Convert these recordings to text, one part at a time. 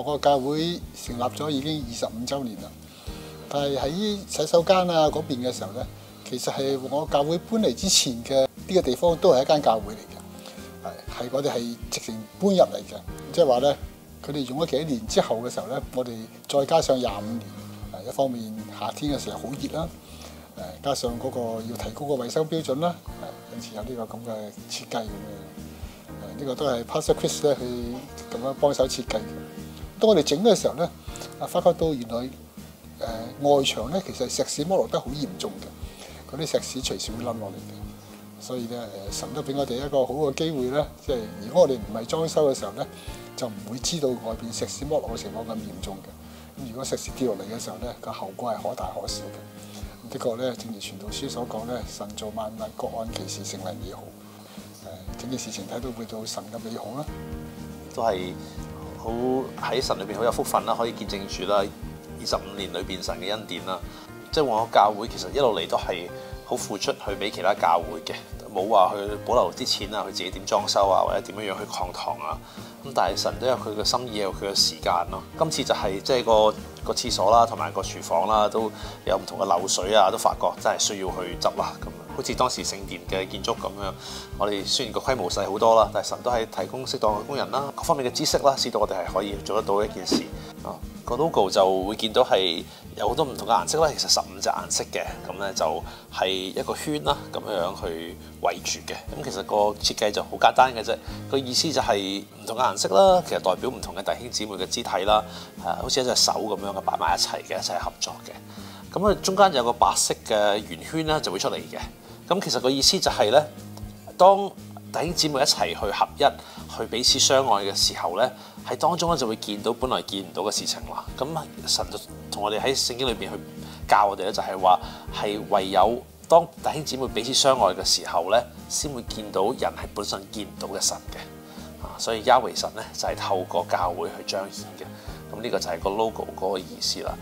個教會成立咗已經25週年啦。但係喺洗手間啊嗰邊嘅時候咧，其實係我教會搬嚟之前嘅呢個地方都係一間教會嚟嘅，係我哋係直情搬入嚟嘅，即係話咧，佢哋用咗幾年之後嘅時候咧，我哋再加上25年，一方面夏天嘅時候好熱啦，加上嗰個要提高個衞生標準啦，因此有呢個咁嘅設計咁樣，呢個都係 Pastor Chris 咧去咁樣幫手設計嘅。當我哋整嘅時候咧，發覺到原來外牆咧其實石屎剝落得好嚴重嘅，嗰啲石屎隨時會冧落嚟嘅。所以咧神都俾我哋一個好嘅機會咧，即係如果我哋唔係裝修嘅時候咧，就唔會知道外邊石屎剝落嘅情況咁嚴重嘅。咁如果石屎跌落嚟嘅時候咧，個後果係可大可小嘅。的確咧，正如傳道書所講咧，神造萬物各按其時成為美好。整件事情睇到會到神嘅美好啦， 都係好喺神裏邊好有福分啦，可以見證住啦25年裏邊神嘅恩典啦。即係我教會其實一路嚟都係好付出去俾其他教會嘅，冇話去保留啲錢啊，佢自己點裝修啊，或者點樣去擴堂啊。咁但係神都有佢嘅心意，有佢嘅時間咯。今次就係即係個廁所啦，同埋個廚房啦，都有唔同嘅漏水啊，都發覺真係需要去執啦。咁好似當時聖殿嘅建築咁樣，我哋雖然個規模細好多啦，但係神都係提供適當嘅工人啦，各方面嘅知識啦，使到我哋係可以做得到一件事。個 logo 就會見到係有好多唔同嘅顏色啦，其實15隻顏色嘅，咁咧就係一個圈啦，咁樣去圍住嘅。咁其實個設計就好簡單嘅啫，個意思就係唔同嘅顏色啦，其實代表唔同嘅弟兄姊妹嘅肢體啦，好似一隻手咁樣嘅擺埋一齊嘅，一齊合作嘅。咁啊中間有個白色嘅圓圈咧就會出嚟嘅。咁其實個意思就係咧，當弟兄姊妹一齊去合一，去彼此相愛嘅時候咧，喺當中咧就會見到本來見唔到嘅事情啦。咁神就同我哋喺聖經裏邊去教我哋咧，就係話係唯有當弟兄姊妹彼此相愛嘅時候咧，先會見到人係本身見唔到嘅神嘅。所以亞維神咧就係透過教會去彰顯嘅。咁呢個就係個 logo 嗰個意思啦。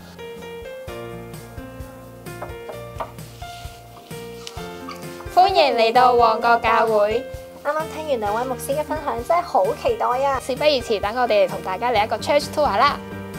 歡迎嚟到旺角教會。 啱啱聽完兩位牧師嘅分享，真係好期待啊！ 事不宜遲，等我哋同大家嚟一個 church tour 啦。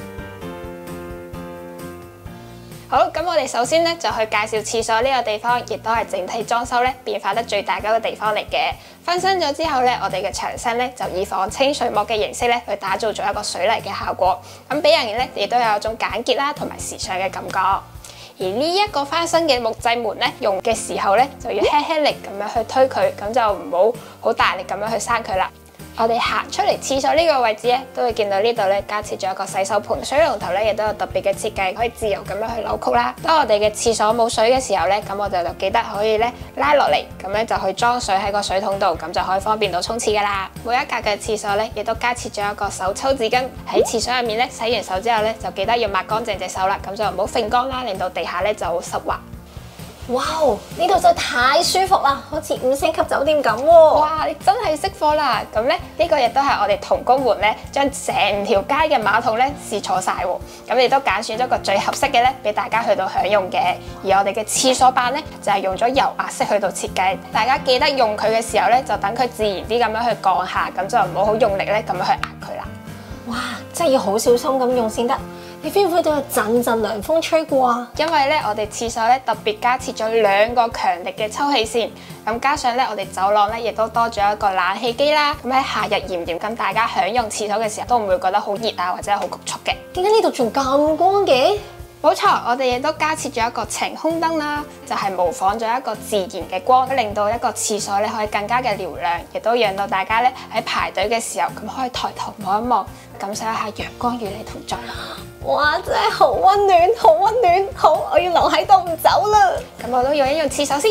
好，咁我哋首先咧就去介紹廁所呢個地方，亦都係整體裝修咧變化得最大嗰個地方嚟嘅。翻新咗之後咧，我哋嘅牆身咧就以仿清水膜嘅形式咧去打造咗一個水泥嘅效果，咁俾人咧亦都有一種簡潔啦同埋時尚嘅感覺。而呢一個翻新嘅木製門咧，用嘅時候咧就要輕輕力咁樣去推佢，咁就唔好好大力咁樣去閂佢啦。我哋行出嚟廁所呢個位置咧，都會見到呢度咧加設咗一個洗手盆，水龍頭咧亦都有特別嘅設計，可以自由咁樣去扭曲啦。當我哋嘅廁所冇水嘅時候咧，咁我哋就記得可以咧拉落嚟，咁樣就去裝水喺個水桶度，咁就可以方便到沖廁噶啦。每一格嘅廁所咧，亦都加設咗一個手抽紙巾，喺廁所入面咧洗完手之後咧，就記得要抹乾淨隻手啦，咁就唔好揈乾啦，令到地下咧就好濕滑。 哇！呢度真係太舒服啦，好似5星級酒店咁喎！ 哇！你真係識貨啦！咁咧呢個亦都係我哋同工們咧將成條街嘅馬桶咧試錯晒喎，咁亦都揀選咗個最合適嘅咧俾大家去到享用嘅。而我哋嘅廁所板咧就係用咗油壓式去到設計，大家記得用佢嘅時候咧就等佢自然啲咁樣去降下，咁就唔好好用力咧咁樣去壓佢啦。 哇！真係要好小心咁用先得。你 feel 唔 feel 到有陣陣涼風吹過啊？ 因為咧，我哋廁所咧特別加設咗2個強力嘅抽氣扇，咁加上咧，我哋走廊咧亦都多咗一個冷氣機啦。咁喺夏日炎炎，咁大家享用廁所嘅時候都唔會覺得好熱啊，或者好局促嘅。 點解呢度仲咁光嘅？ 冇錯，我哋亦都加設咗一個晴空燈啦，就係模仿咗一個自然嘅光，令到一個廁所咧可以更加嘅嘹亮，亦都讓到大家咧喺排隊嘅時候咁可以抬頭望一望，感受一下陽光與你同在。 哇！真係好溫暖，好溫暖，好，我要留喺度唔走啦。 咁我都用一用廁所先。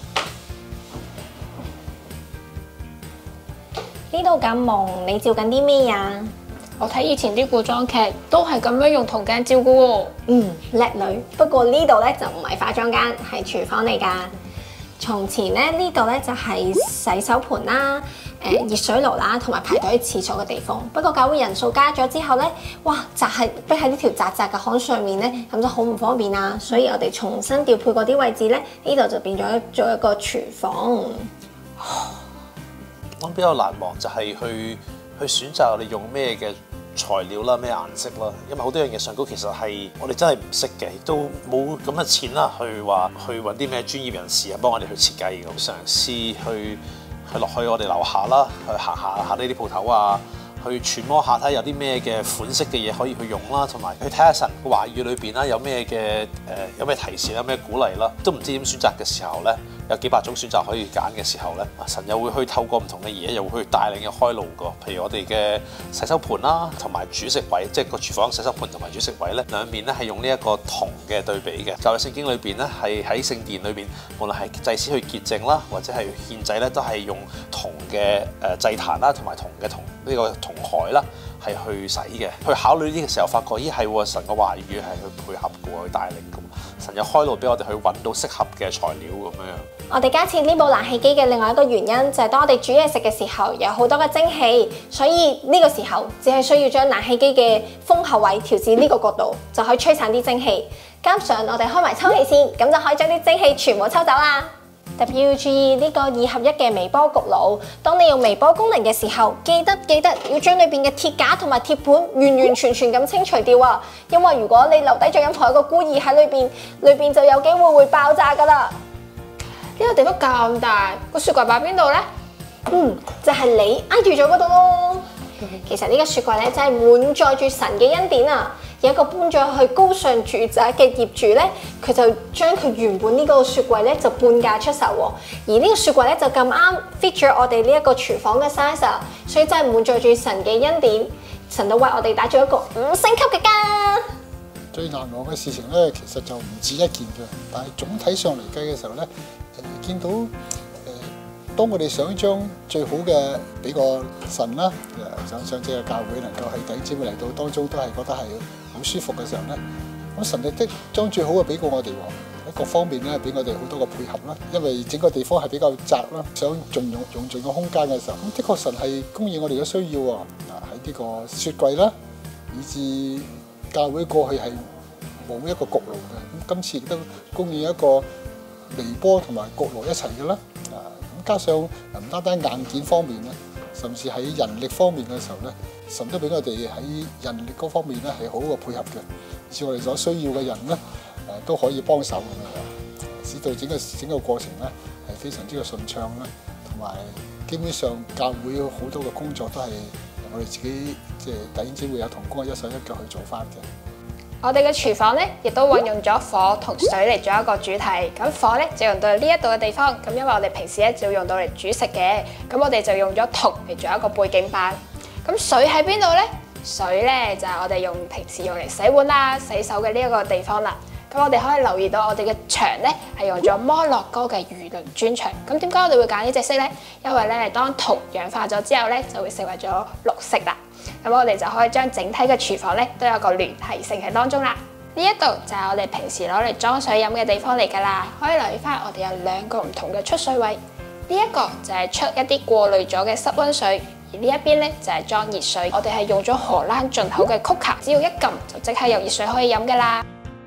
呢度咁朦，你照緊啲咩呀？ 我睇以前啲古裝劇都係咁樣用銅鏡照噶喎。 叻女。不過呢度咧就唔係化妝間，係廚房嚟㗎。從前咧呢度咧就係洗手盆啦、熱水爐啦，同埋排隊去廁所嘅地方。不過教會人數加咗之後咧，哇，就係逼喺呢條窄窄嘅巷上面咧，咁就好唔方便啦。所以我哋重新調配嗰啲位置咧，呢度就變咗做一個廚房。 我比較難忘就係去選擇我哋用咩嘅材料啦、咩顏色啦，因為好多樣嘢上高其實係我哋真係唔識嘅，亦都冇咁嘅錢啦，去揾啲咩專業人士啊幫我哋去設計咁，嘗試去落去我哋樓下啦，去行下呢啲鋪頭啊，去揣摩下睇有啲咩嘅款式嘅嘢可以去用啦，同埋去睇下神嘅話語裏邊啦，有咩提示啦、咩鼓勵啦，都唔知點選擇嘅時候咧，有幾百種選擇可以揀嘅時候咧，神又會去透過唔同嘅嘢，又會去帶領嘅開路個。譬如我哋嘅洗手盤啦，同埋煮食位，即係個廚房洗手盤同埋煮食位咧，兩面咧係用呢一個銅嘅對比嘅。舊約聖經裏邊咧，係喺聖殿裏邊，無論係祭司去潔淨啦，或者係獻祭咧，都係用銅嘅祭壇啦，同埋銅呢個銅海啦，係去洗嘅。去考慮呢個時候，發覺咦係喎，神嘅話語係去配合嘅，去帶領嘅。神有開路俾我哋去揾到適合嘅材料咁樣。 我哋加設呢部冷氣機嘅另外一個原因就係當我哋煮嘢食嘅時候有好多嘅蒸汽，所以呢個時候只係需要將冷氣機嘅風口位調至呢個角度，就可以吹散啲蒸氣。加上我哋開埋抽氣扇，咁就可以將啲蒸氣全部抽走啦。特別要注意呢個2合1嘅微波焗爐，當你用微波功能嘅時候，記得要將裏邊嘅鐵架同埋鐵盤完全咁清除掉啊！因為如果你留低咗任何一個孤兒喺裏邊就有機會爆炸噶啦。 呢個地方咁大，個雪櫃擺邊度呢？ 就係你挨住咗嗰度咯。其實呢個雪櫃咧真係滿載住神嘅恩典啊！有一個搬咗去高尚住宅嘅業主咧，佢就將佢原本呢個雪櫃咧就半價出售喎。而呢個雪櫃咧就咁啱 fit 咗我哋呢一個廚房嘅 size， 所以真係滿載住神嘅恩典。神都為我哋打咗一個5星級嘅家。 最難忘嘅事情咧，其實就唔止一件嘅，但係總體上嚟計嘅時候咧，見到當我哋想將最好嘅俾個神啦，上次嘅教會能夠係弟兄姊妹嚟到當中都係覺得係好舒服嘅時候咧，咁神亦都將最好嘅俾過我哋喎，喺各方面咧俾我哋好多嘅配合啦。因為整個地方係比較窄啦，想用盡個空間嘅時候，咁的確神係供應我哋嘅需要喎。喺呢個雪櫃啦，以至教會過去係冇一個焗爐嘅，咁今次亦都供應一個微波同埋焗爐一齊嘅啦。咁加上唔單單硬件方面咧，甚至喺人力方面嘅時候咧，神都俾我哋喺人力嗰方面咧係好嘅配合嘅，以至我哋所需要嘅人咧都可以幫手咁樣，使到整個過程咧係非常之嘅順暢啦，同埋基本上教會好多嘅工作都係我哋自己即係弟兄姊妹有同工一手一腳去做翻嘅。 我哋嘅廚房咧，亦都運用咗火同水嚟做一個主題。咁火咧就用到呢一度嘅地方，咁因為我哋平時咧就用到嚟煮食嘅，咁我哋就用咗銅嚟做一個背景板。咁水喺邊度咧？水咧就係我哋平時用嚟洗碗啦、洗手嘅呢一個地方啦。咁我哋可以留意到我哋嘅牆咧係用咗摩洛哥嘅魚鱗磚牆。咁點解我哋會揀呢隻色咧？因為咧當銅氧化咗之後咧，就會成為咗綠色啦。咁我哋就可以將整體嘅廚房咧都有個聯繫性喺當中啦。呢一度就係我哋平時攞嚟裝水飲嘅地方嚟㗎啦。可以留意翻我哋有2個唔同嘅出水位。呢一個就係出一啲過濾咗嘅室溫水，而呢一邊咧就係裝熱水。我哋係用咗荷蘭進口嘅 Cooker，只要一撳就即刻有熱水可以飲㗎啦。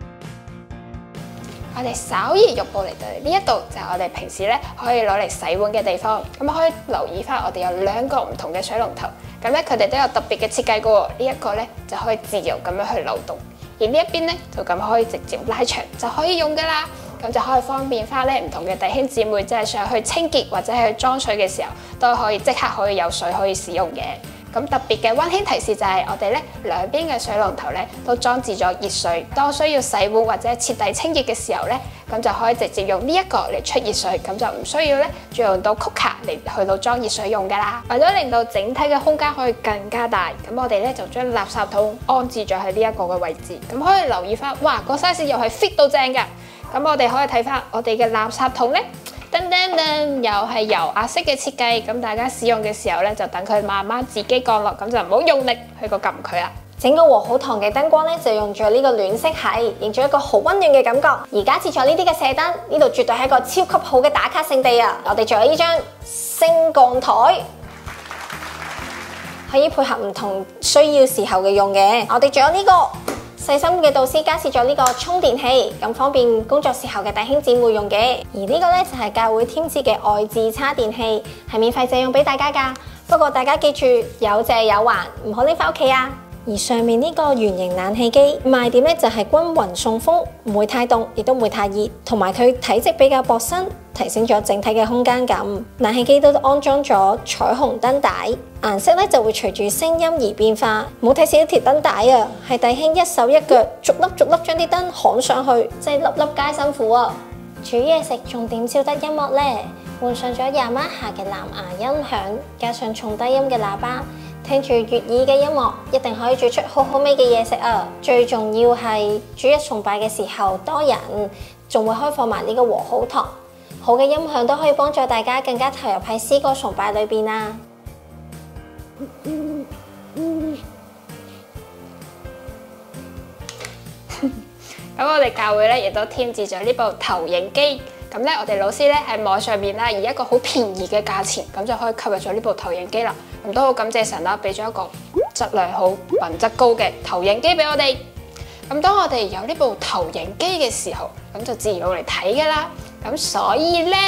我哋稍移玉步嚟到呢一度就係我哋平時咧可以攞嚟洗碗嘅地方。咁可以留意翻我哋有2個唔同嘅水龍頭。咁咧佢哋都有特別嘅設計嘅喎。呢一個咧就可以自由咁樣去流動，而呢一邊咧就咁可以直接拉長就可以用㗎啦。咁就可以方便翻咧唔同嘅弟兄姊妹，即係上去清潔或者係去裝水嘅時候，都可以即刻可以有水可以使用嘅。咁特別嘅溫馨提示就係我哋咧兩邊嘅水龍頭咧都裝置咗熱水，當需要洗碗或者徹底清潔嘅時候咧，咁就可以直接用呢一個嚟出熱水，咁就唔需要咧再用到 Cooker 嚟去到裝熱水用㗎啦。為咗令到整體嘅空間可以更加大，咁我哋咧就將垃圾桶安置咗喺呢一個嘅位置。咁可以留意翻，哇個 size 又係 fit 到正㗎。咁我哋可以睇翻我哋嘅垃圾桶咧。噔噔噔，又係油壓式嘅設計，咁大家使用嘅時候咧，就等佢慢慢自己降落，咁就唔好用力去個撳佢啦。 整個和好堂嘅燈光咧，就用咗呢個暖色系，營造一個好溫暖嘅感覺。而家設咗呢啲嘅射燈，呢度絕對係一個超級好嘅打卡聖地啊！我哋仲有呢張升降台，可以配合唔同需要時候嘅用嘅。我哋仲有呢個細心嘅導師加設咗呢個充電器，咁方便工作時候嘅弟兄姊妹用嘅。而呢個咧就係教會添置嘅外置叉電器，係免費借用俾大家㗎。不過大家記住有借有還，唔好拎翻屋企啊！而而上面呢個圓形冷氣機賣點咧就係均勻送風，唔會太凍，亦都唔會太熱，同埋佢體積比較薄身，提升咗整體嘅空間感。冷氣機都安裝咗彩虹燈帶，顏色咧就會隨住聲音而變化。唔好睇少條燈帶啊，係弟兄一手一腳逐粒逐粒將啲燈焊上去，真係粒粒皆辛苦啊！煮嘢食仲點少得音樂呢？換上咗廿蚊下嘅藍牙音響，加上重低音嘅喇叭，聽住悅耳嘅音樂，一定可以煮出好好味嘅嘢食啊！最重要係主日崇拜嘅時候多人，仲會開放埋呢個和好堂，好嘅音響都可以幫助大家更加投入喺詩歌崇拜裏邊啊！ 咁我哋教會咧亦都添置咗呢部投影機，咁咧我哋老師咧喺網上面啦，以一個好便宜嘅價錢，咁就可以吸入咗呢部投影機啦。咁都好感謝神啦，俾咗一個質量好、品質高嘅投影機俾我哋。咁當我哋有呢部投影機嘅時候，咁就自然會嚟睇㗎啦。咁所以咧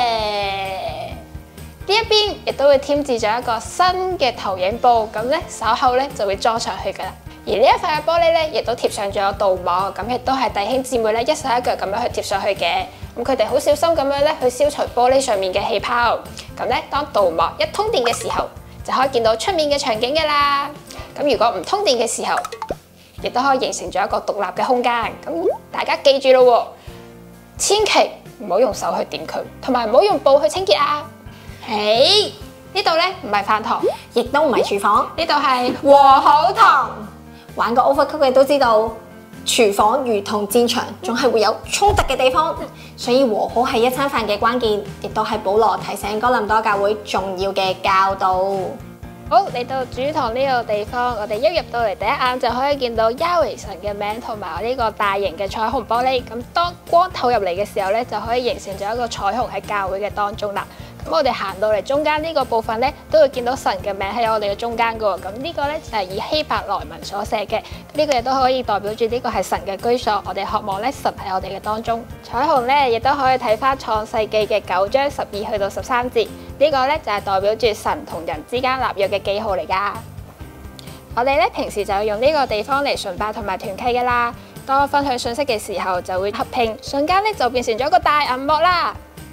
呢一邊亦都會添置咗一個新嘅投影布，咁咧稍後咧就會裝上去㗎啦。而呢一塊嘅玻璃咧，亦都貼上咗鍍膜，咁亦都係弟兄姊妹咧一手一腳咁樣去貼上去嘅。咁佢哋好小心咁樣咧去消除玻璃上面嘅氣泡。咁咧當鍍膜一通電嘅時候，就可以見到出面嘅場景㗎啦。咁如果唔通電嘅時候，亦都可以形成咗一個獨立嘅空間。咁大家記住咯，千祈唔好用手去掂佢，同埋唔好用布去清潔啊！呢度咧唔係飯堂， 亦都唔係廚房， 呢度係和好堂。玩過 Overcooked 嘅都知道，廚房如同戰場，總係會有衝突嘅地方，所以和好係一餐飯嘅關鍵，亦都係保羅提醒哥林多教會重要嘅教導。 好，嚟到主堂呢個地方，我哋一入到嚟第一眼就可以見到亞維神嘅名同埋呢個大型嘅彩虹玻璃。咁當光透入嚟嘅時候咧，就可以形成咗一個彩虹喺教會嘅當中啦。咁我哋行到嚟中間呢個部分咧，都會見到神嘅名喺我哋嘅中間噶喎。咁呢個咧就係以希伯來文所寫嘅，呢個亦都可以代表住呢個係神嘅居所。我哋渴望咧神喺我哋嘅當中。彩虹咧亦都可以睇翻創世記嘅9章12去到13節，呢個咧就係代表住神同人之間立約嘅記號嚟噶。我哋咧平時就用呢個地方嚟崇拜同埋團契噶啦。當我分享信息嘅時候，就會合併，瞬間咧就變成咗一個大銀幕啦。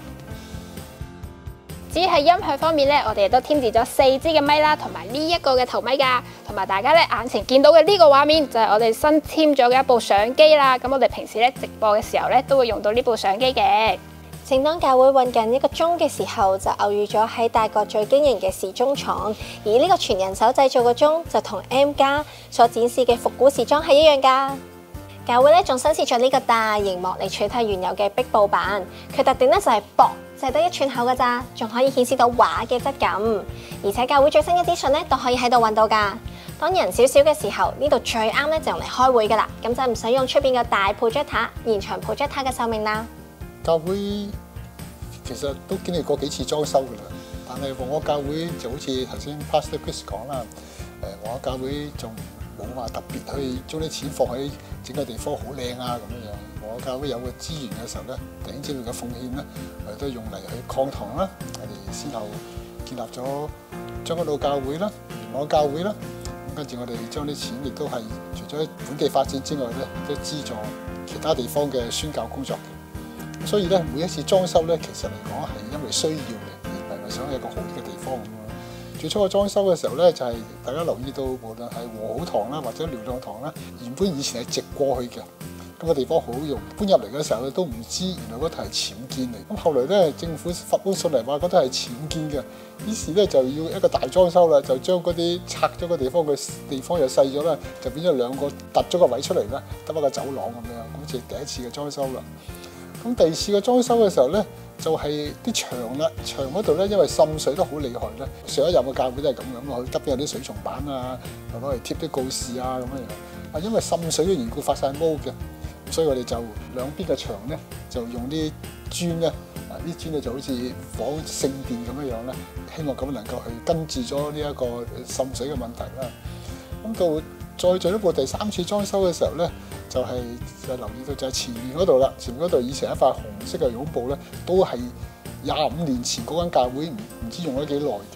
至於喺音響方面咧，我哋亦都添置咗4支嘅咪啦，同埋呢一個嘅頭咪噶，同埋大家咧眼前見到嘅呢個畫面就係我哋新添咗嘅一部相機啦。咁我哋平時咧直播嘅時候咧都會用到呢部相機嘅。 正當教會運緊1個鐘嘅時候，就偶遇咗喺大角咀經營嘅時鐘廠，而呢個全人手製造嘅鐘就同 M+ 所展示嘅復古時裝係一樣噶。教會咧仲新設咗呢個大螢幕嚟取替原有嘅壁布板，佢特點咧就係薄，就係得1寸厚噶咋，仲可以顯示到畫嘅質感。而且教會最新嘅資訊咧都可以喺度揾到噶。當人少少嘅時候，呢度最啱咧就用嚟開會噶啦，咁就唔使用出邊嘅大 projector 延長 projector 嘅壽命啦。 教會其實都經歷過幾次裝修噶啦，但係我教會就好似頭先 Pastor Chris 講啦，我教會仲冇話特別去將啲錢放喺整個地方好靚啊咁樣樣。我教會有個資源嘅時候咧，弟兄姊妹嘅奉獻咧，我哋都用嚟去擴堂啦。我哋先後建立咗將軍澳教會啦、元朗教會啦，咁跟住我哋將啲錢亦都係除咗本地發展之外咧，都資助其他地方嘅宣教工作嘅。所以咧，每一次裝修咧，其實嚟講係因為需要嘅，而唔係話想有一個好啲嘅地方咁樣。最初嘅裝修嘅時候咧，就係大家留意到，無論係和好堂啦，或者療養堂啦，原本以前係直過去嘅，咁個地方好用。搬入嚟嘅時候咧，都唔知原來嗰度係僭建嚟。咁後來咧，政府發封信嚟話嗰度係僭建嘅，於是咧就要一個大裝修啦，就將嗰啲拆咗個地方，個地方又細咗啦，就變咗2個突咗個位出嚟啦，得一個走廊咁樣，好似第一次嘅裝修啦。咁第2次嘅裝修嘅時候咧，就係啲牆啦，牆嗰度咧，因為滲水都好厲害咧。上一任嘅教會都係咁樣，佢側邊有啲水松板啊，又攞嚟貼啲告示啊咁樣樣。因為滲水嘅緣故發晒毛嘅，所以我哋就兩邊嘅牆咧就用啲磚咧，啲磚咧就好似仿聖殿咁樣樣咧，希望咁能夠去根治咗呢一個滲水嘅問題啦。咁到再進一步第3次裝修嘅時候咧，就留意到就係前面嗰度啦。前面嗰度以前一塊紅色嘅絨布咧，都係25年前嗰間教會唔知用咗幾耐嘅。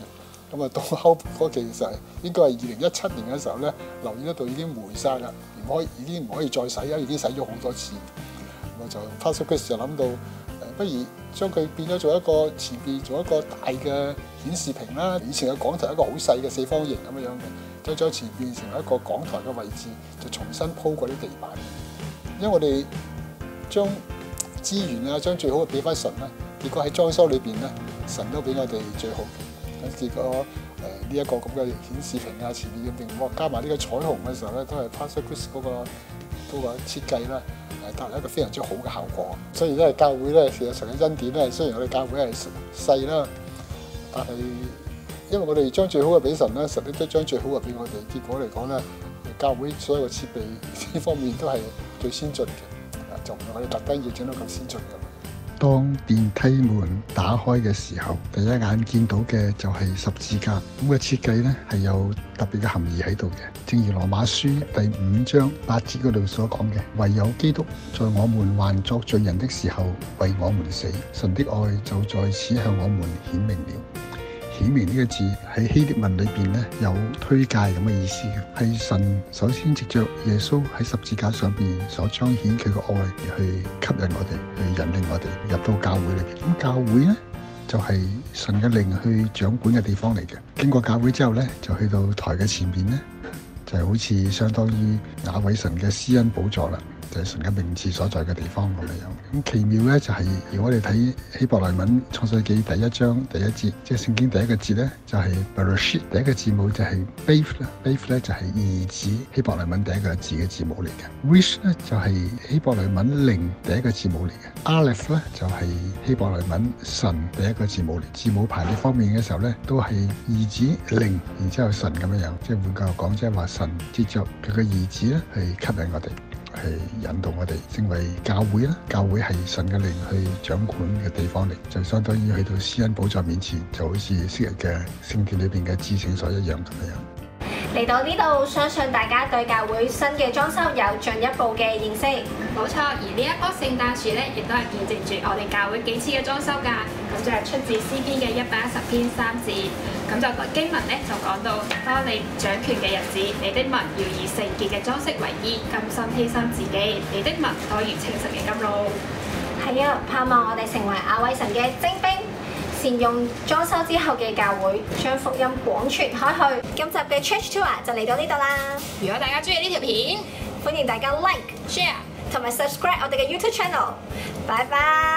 咁啊到後嗰期其實應該係2017年嘅時候咧，留意得到已經霉晒啦，已經唔可以再洗啦，已經洗咗好多次。我就 Pastor Chris 就諗到不如將佢變咗做一個前邊做一個大嘅顯示屏啦。以前嘅講台一個好細嘅四方形咁樣嘅，將前邊成為一個講台嘅位置，就重新鋪過啲地板。因為我哋將資源啊，將最好嘅俾翻神啦，結果喺裝修裏邊咧，神都俾我哋最好嘅。咁結果呢一個咁嘅顯示屏啊，前面嘅屏幕加埋呢個彩虹嘅時候咧，都係 Pastor Chris 嗰個設計啦。帶來一個非常之好嘅效果，所以咧教會咧，事實上嘅恩典咧，雖然我哋教會係細啦，但係因為我哋將最好嘅俾神咧，神都將最好嘅俾我哋，結果嚟講咧，教會所有嘅設備呢方面都係最先進嘅，就唔係我哋特登要整到咁先進嘅。當電梯門打開嘅時候，第一眼見到嘅就係十字架。咁嘅設計咧係有特別嘅含義喺度嘅。正如羅馬書第5章8節嗰度所講嘅，唯有基督在我們還作罪人的時候為我們死，神的愛就在此向我們顯明了。顯明呢個字喺希臘文裏邊咧有推介咁嘅意思嘅，係神首先藉着耶穌喺十字架上邊所彰顯佢嘅愛，而去吸引我哋，去引領我哋入到教會裏邊。咁教會咧就係神嘅靈去掌管嘅地方嚟嘅。經過教會之後咧，就去到台嘅前邊咧，就係好似相當於雅位神嘅施恩寶座啦。就係神嘅名字所在嘅地方咁樣。咁奇妙咧就係、是，如果我哋睇希伯來文創世記第1章第1節，即係聖經第一個字咧，就係 Bereshit， 第一個字母就係 Beth 啦 ，Beth 咧就係兒子希伯來文第一個字嘅字母嚟嘅。Rish 咧就係希伯來文靈第一個字母嚟嘅。Aleph 咧就係希伯來文神第一個字母嚟。字母排列方面嘅時候咧，都係兒子靈，然之後神咁樣樣。即係換句話講，即係話神接著佢嘅兒子咧，去吸引我哋。係引導我哋成為教會啦，教會係神嘅靈去掌管嘅地方嚟，就相當於去到施恩寶座面前，就好似昔日嘅聖殿裏邊嘅至聖所一樣咁樣。 嚟到呢度，相信大家對教會新嘅裝修有進一步嘅認識。 冇錯，而呢一棵聖誕樹咧，亦都係見證住我哋教會幾次嘅裝修㗎。咁就係出自詩篇嘅110篇3節。咁就經文咧就講到，當你掌權嘅日子，你的民要以聖潔嘅裝飾為衣，甘心犧牲自己，你的民多如清晨嘅甘露。 係啊，盼望我哋成為雅位神嘅精兵，善用裝修之後嘅教會，將福音廣傳開去。今集嘅 Church Tour 就嚟到呢度啦。 如果大家中意呢條片， 歡迎大家 like、share 同埋 subscribe 我哋嘅 YouTube channel。拜拜。